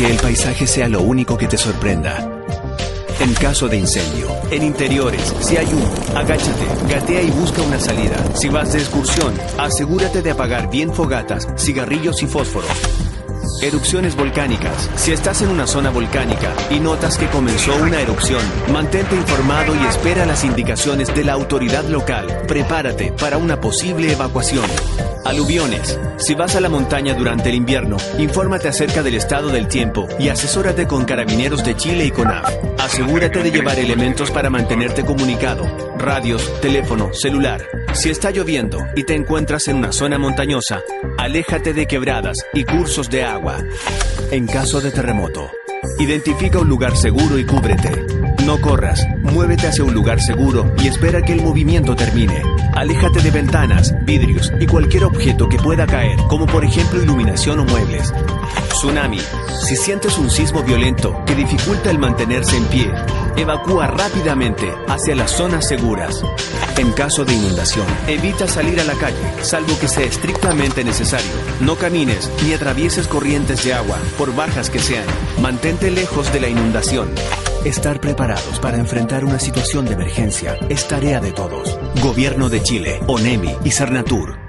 que el paisaje sea lo único que te sorprenda. En caso de incendio, en interiores, si hay humo, agáchate, gatea y busca una salida. Si vas de excursión, asegúrate de apagar bien fogatas, cigarrillos y fósforos. Erupciones volcánicas. Si estás en una zona volcánica y notas que comenzó una erupción, mantente informado y espera las indicaciones de la autoridad local. Prepárate para una posible evacuación. Aluviones. Si vas a la montaña durante el invierno, infórmate acerca del estado del tiempo y asesórate con Carabineros de Chile y CONAF. Asegúrate de llevar elementos para mantenerte comunicado. Radios, teléfono, celular. Si está lloviendo y te encuentras en una zona montañosa, aléjate de quebradas y cursos de agua. En caso de terremoto, identifica un lugar seguro y cúbrete. No corras, muévete hacia un lugar seguro y espera que el movimiento termine. Aléjate de ventanas, vidrios y cualquier objeto que pueda caer, como por ejemplo iluminación o muebles. Tsunami. Si sientes un sismo violento que dificulta el mantenerse en pie, evacúa rápidamente hacia las zonas seguras. En caso de inundación, evita salir a la calle, salvo que sea estrictamente necesario. No camines ni atravieses corrientes de agua, por bajas que sean. Mantente lejos de la inundación. Estar preparados para enfrentar una situación de emergencia es tarea de todos. Gobierno de Chile, ONEMI y Cernatur.